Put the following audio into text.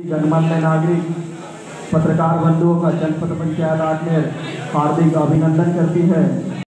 गणमान्य नागरिक पत्रकार बंधुओं का जनपद पंचायत आजमेर हार्दिक अभिनंदन करती है।